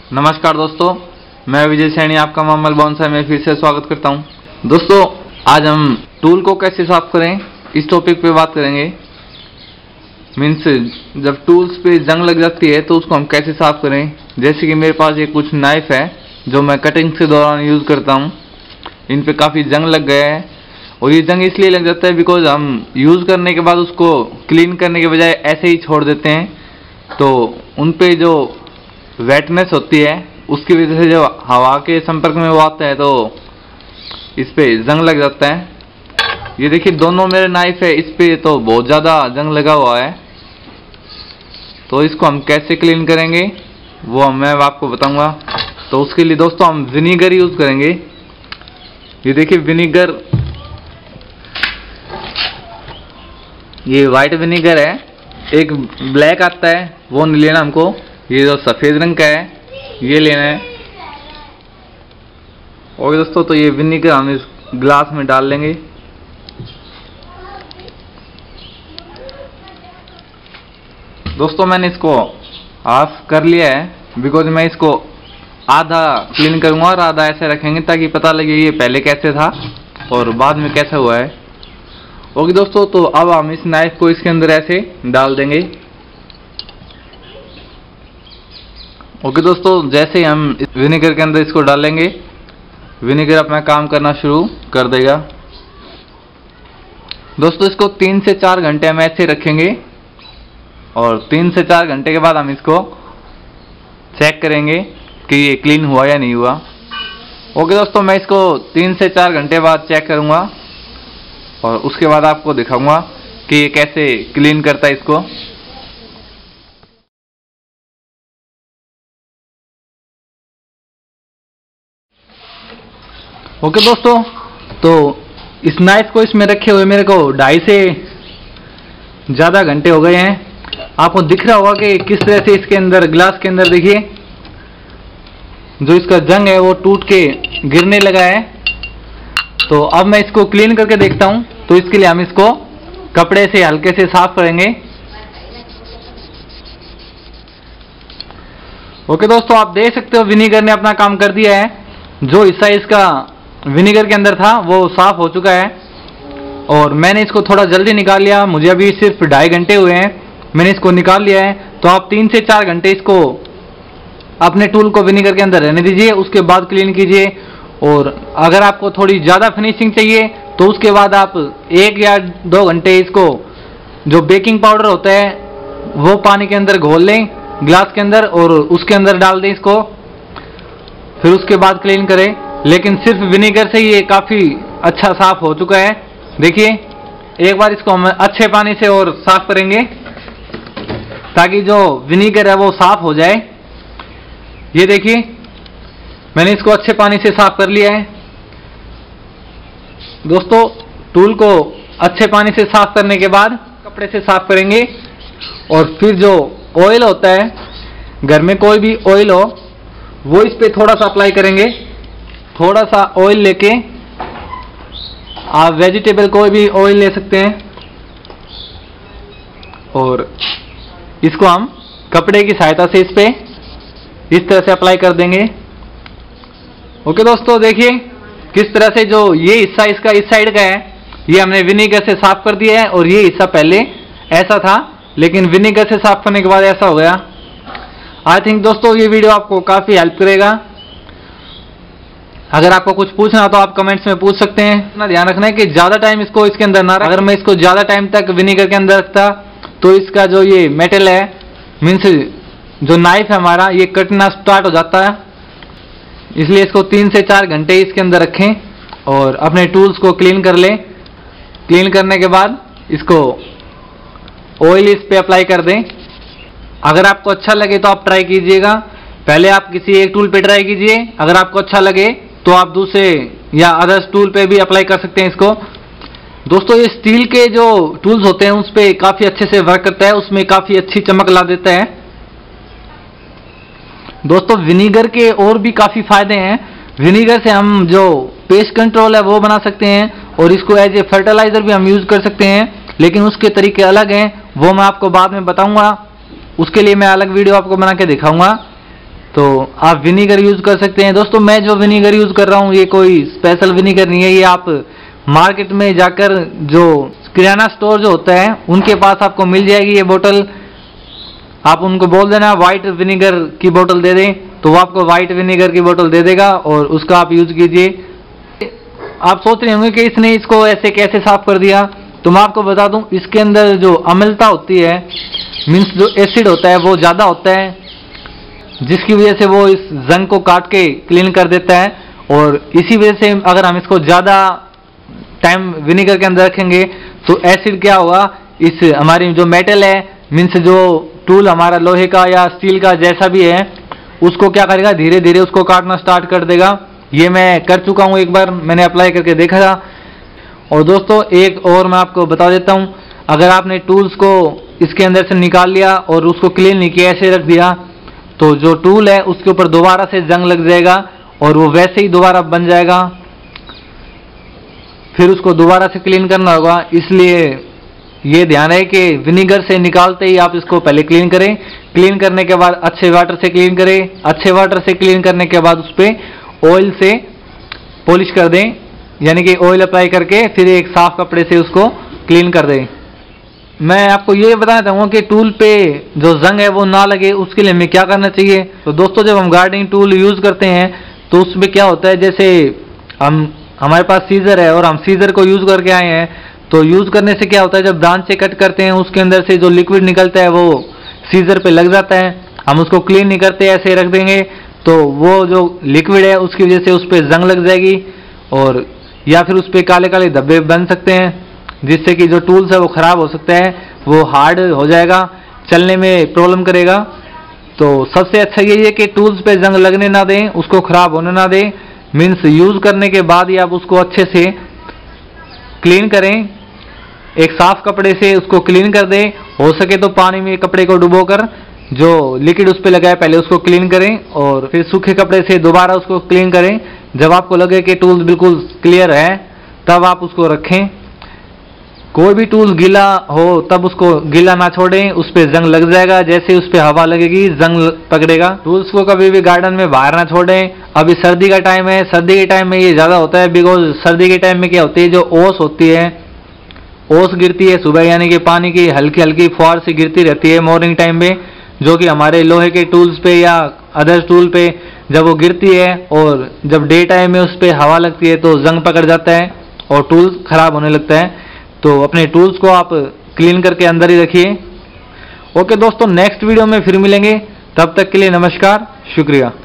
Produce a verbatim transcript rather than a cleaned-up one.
नमस्कार दोस्तों, मैं विजय सैनी आपका मामल बोनसाई में फिर से स्वागत करता हूं। दोस्तों, आज हम टूल को कैसे साफ करें इस टॉपिक पे बात करेंगे। मीन्स जब टूल्स पे जंग लग जाती है तो उसको हम कैसे साफ करें। जैसे कि मेरे पास ये कुछ नाइफ है जो मैं कटिंग के दौरान यूज़ करता हूं। इन पे काफ़ी जंग लग गया है और ये जंग इसलिए लग जाता है बिकॉज हम यूज़ करने के बाद उसको क्लीन करने के बजाय ऐसे ही छोड़ देते हैं, तो उन पे जो वेटनेस होती है उसकी वजह से जो हवा के संपर्क में वो आता है तो इस पे जंग लग जाता है। ये देखिए दोनों मेरे नाइफ है, इस पे तो बहुत ज़्यादा जंग लगा हुआ है। तो इसको हम कैसे क्लीन करेंगे वो मैं आपको बताऊंगा। तो उसके लिए दोस्तों हम विनीगर यूज़ करेंगे। ये देखिए विनीगर, ये वाइट विनीगर है, एक ब्लैक आता है वो नहीं लेना हमको, ये जो सफ़ेद रंग का है ये लेना है। और दोस्तों तो ये विनीगर हम इस ग्लास में डाल लेंगे। दोस्तों मैंने इसको हाफ कर लिया है बिकॉज मैं इसको आधा क्लीन करूंगा और आधा ऐसे रखेंगे ताकि पता लगे ये पहले कैसे था और बाद में कैसा हुआ है। ओके दोस्तों, तो अब हम इस नाइफ को इसके अंदर ऐसे डाल देंगे। ओके दोस्तों, जैसे ही हम विनेगर के अंदर इसको डालेंगे विनेगर अपना काम करना शुरू कर देगा। दोस्तों इसको तीन से चार घंटे हम ऐसे रखेंगे और तीन से चार घंटे के बाद हम इसको चेक करेंगे कि ये क्लीन हुआ या नहीं हुआ। ओके दोस्तों, मैं इसको तीन से चार घंटे बाद चेक करूंगा और उसके बाद आपको दिखाऊंगा कि ये कैसे क्लीन करता है इसको। ओके okay दोस्तों, तो इस नाइफ को इसमें रखे हुए मेरे को ढाई से ज़्यादा घंटे हो गए हैं। आपको दिख रहा होगा कि किस तरह से इसके अंदर ग्लास के अंदर देखिए जो इसका जंग है वो टूट के गिरने लगा है। तो अब मैं इसको क्लीन करके देखता हूं। तो इसके लिए हम इसको कपड़े से हल्के से साफ करेंगे। ओके दोस्तों, आप देख सकते हो विनीगर ने अपना काम कर दिया है। जो हिस्सा इसका विनेगर के अंदर था वो साफ हो चुका है और मैंने इसको थोड़ा जल्दी निकाल लिया। मुझे अभी सिर्फ ढाई घंटे हुए हैं, मैंने इसको निकाल लिया है। तो आप तीन से चार घंटे इसको अपने टूल को विनेगर के अंदर रहने दीजिए, उसके बाद क्लीन कीजिए। और अगर आपको थोड़ी ज़्यादा फिनिशिंग चाहिए तो उसके बाद आप एक या दो घंटे इसको जो बेकिंग पाउडर होता है वो पानी के अंदर घोल लें ग्लास के अंदर और उसके अंदर डाल दें इसको, फिर उसके बाद क्लीन करें। लेकिन सिर्फ विनेगर से ये काफ़ी अच्छा साफ हो चुका है। देखिए एक बार इसको हम अच्छे पानी से और साफ करेंगे ताकि जो विनेगर है वो साफ हो जाए। ये देखिए मैंने इसको अच्छे पानी से साफ कर लिया है। दोस्तों टूल को अच्छे पानी से साफ करने के बाद कपड़े से साफ करेंगे और फिर जो ऑयल होता है, घर में कोई भी ऑयल हो वो इस पे थोड़ा सा अप्लाई करेंगे। थोड़ा सा ऑयल लेके आप वेजिटेबल कोई भी ऑयल ले सकते हैं और इसको हम कपड़े की सहायता से इस पे इस तरह से अप्लाई कर देंगे। ओके दोस्तों, देखिए किस तरह से जो ये हिस्सा इसका इस साइड का है ये हमने विनेगर से साफ कर दिया है और ये हिस्सा पहले ऐसा था लेकिन विनेगर से साफ करने के बाद ऐसा हो गया। आई थिंक दोस्तों ये वीडियो आपको काफ़ी हेल्प करेगा। अगर आपको कुछ पूछना हो तो आप कमेंट्स में पूछ सकते हैं। ना ध्यान रखना है कि ज़्यादा टाइम इसको इसके अंदर ना रख। अगर मैं इसको ज़्यादा टाइम तक विनेगर के अंदर रखता तो इसका जो ये मेटल है मीन्स जो नाइफ है हमारा ये कटना स्टार्ट हो जाता है। इसलिए इसको तीन से चार घंटे इसके अंदर रखें और अपने टूल्स को क्लीन कर लें। क्लीन करने के बाद इसको ऑयल इस पे अप्लाई कर दें। अगर आपको अच्छा लगे तो आप ट्राई कीजिएगा। पहले आप किसी एक टूल पे ट्राई कीजिए, अगर आपको अच्छा लगे तो आप दूसरे या अदर्स टूल पे भी अप्लाई कर सकते हैं इसको। दोस्तों ये स्टील के जो टूल्स होते हैं उस पर काफ़ी अच्छे से वर्क करता है, उसमें काफ़ी अच्छी चमक ला देता है। दोस्तों विनीगर के और भी काफ़ी फायदे हैं। विनीगर से हम जो पेस्ट कंट्रोल है वो बना सकते हैं और इसको एज ए फर्टिलाइजर भी हम यूज़ कर सकते हैं, लेकिन उसके तरीके अलग हैं, वो मैं आपको बाद में बताऊंगा। उसके लिए मैं अलग वीडियो आपको बना के दिखाऊंगा। तो आप विनीगर यूज कर सकते हैं। दोस्तों मैं जो विनीगर यूज कर रहा हूँ ये कोई स्पेशल विनीगर नहीं है, ये आप मार्केट में जाकर जो किराना स्टोर जो होता है उनके पास आपको मिल जाएगी ये बोतल। आप उनको बोल देना व्हाइट विनीगर की बोतल दे दें तो वो आपको व्हाइट विनीगर की बोतल दे देगा और उसका आप यूज कीजिए। आप सोच रहे होंगे कि इसने इसको ऐसे कैसे साफ कर दिया, तो मैं आपको बता दूं इसके अंदर जो अम्लता होती है, मीन्स जो एसिड होता है वो ज़्यादा होता है, जिसकी वजह से वो इस जंग को काट के क्लीन कर देता है। और इसी वजह से अगर हम इसको ज़्यादा टाइम विनीगर के अंदर रखेंगे तो एसिड क्या होगा, इस हमारी जो मेटल है, मीन्स जो टूल हमारा लोहे का या स्टील का जैसा भी है, उसको क्या करेगा, धीरे धीरे उसको काटना स्टार्ट कर देगा। ये मैं कर चुका हूँ, एक बार मैंने अप्लाई करके देखा था। और दोस्तों एक और मैं आपको बता देता हूँ, अगर आपने टूल्स को इसके अंदर से निकाल लिया और उसको क्लीन नहीं किया, ऐसे रख दिया, तो जो टूल है उसके ऊपर दोबारा से जंग लग जाएगा और वो वैसे ही दोबारा बन जाएगा। फिर उसको दोबारा से क्लीन करना होगा। इसलिए ये ध्यान है कि विनीगर से निकालते ही आप इसको पहले क्लीन करें। क्लीन करने के बाद अच्छे वाटर से क्लीन करें। अच्छे वाटर से क्लीन करने के बाद उस पर ऑयल से पॉलिश कर दें, यानी कि ऑयल अप्लाई करके फिर एक साफ कपड़े से उसको क्लीन कर दें। मैं आपको ये बताना चाहूँगा कि टूल पे जो जंग है वो ना लगे, उसके लिए हमें क्या करना चाहिए। तो दोस्तों जब हम गार्डनिंग टूल यूज़ करते हैं तो उसमें क्या होता है, जैसे हम हमारे पास सीजर है और हम सीजर को यूज़ करके आए हैं, तो यूज़ करने से क्या होता है, जब ब्रांच से कट करते हैं उसके अंदर से जो लिक्विड निकलता है वो सीजर पे लग जाता है। हम उसको क्लीन नहीं करते, ऐसे रख देंगे, तो वो जो लिक्विड है उसकी वजह से उस पर जंग लग जाएगी और या फिर उस पर काले काले धब्बे बन सकते हैं, जिससे कि जो टूल्स है वो ख़राब हो सकता है, वो हार्ड हो जाएगा, चलने में प्रॉब्लम करेगा। तो सबसे अच्छा यही है कि टूल्स पे जंग लगने ना दें, उसको ख़राब होने ना दें। मीन्स यूज़ करने के बाद ही आप उसको अच्छे से क्लीन करें, एक साफ कपड़े से उसको क्लीन कर दें। हो सके तो पानी में कपड़े को डुबोकर जो लिक्विड उस पर लगा है पहले उसको क्लीन करें और फिर सूखे कपड़े से दोबारा उसको क्लीन करें। जब आपको लगे कि टूल बिल्कुल क्लियर है तब आप उसको रखें। कोई भी टूल गीला हो तब उसको गीला ना छोड़ें, उस पर जंग लग जाएगा। जैसे उस पर हवा लगेगी जंग पकड़ेगा। टूल्स को कभी भी गार्डन में बाहर ना छोड़ें। अभी सर्दी का टाइम है, सर्दी के टाइम में ये ज़्यादा होता है, बिकॉज सर्दी के टाइम में क्या होती है, जो ओस होती है, ओस गिरती है सुबह, यानी कि पानी की हल्की हल्की फुहार से गिरती रहती है मॉर्निंग टाइम में, जो कि हमारे लोहे के टूल्स पे या अदर टूल पे जब वो गिरती है और जब डे टाइम में उस पर हवा लगती है तो जंग पकड़ जाता है और टूल्स खराब होने लगता है। तो अपने टूल्स को आप क्लीन करके अंदर ही रखिए। ओके दोस्तों, नेक्स्ट वीडियो में फिर मिलेंगे, तब तक के लिए नमस्कार, शुक्रिया।